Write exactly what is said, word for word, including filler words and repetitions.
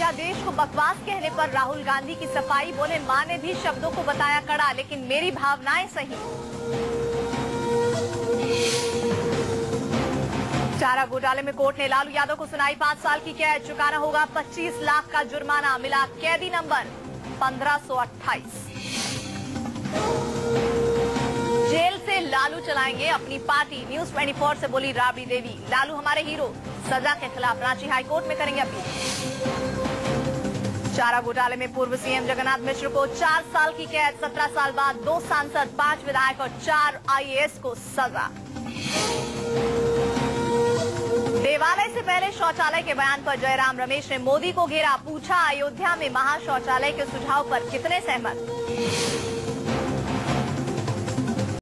अध्यादेश को बकवास कहने पर राहुल गांधी की सफाई, बोले मां ने भी शब्दों को बताया कड़ा, लेकिन मेरी भावनाएं सही। चारा घोटाले में कोर्ट ने लालू यादव को सुनाई पांच साल की कैद, चुकाना होगा पच्चीस लाख का जुर्माना, मिला कैदी नंबर पंद्रह सौ अट्ठाईस। जेल से लालू चलाएंगे अपनी पार्टी, न्यूज चौबीस से बोली राबड़ी देवी। लालू हमारे हीरो, सजा के खिलाफ रांची हाईकोर्ट में करेंगे अपील। चारा घोटाले में पूर्व सीएम जगन्नाथ मिश्र को चार साल की कैद, सत्रह साल बाद दो सांसद, पांच विधायक और चार आईएएस को सजा। देवालय से पहले शौचालय के बयान पर जयराम रमेश ने मोदी को घेरा, पूछा अयोध्या में महा शौचालय के सुझाव पर कितने सहमत।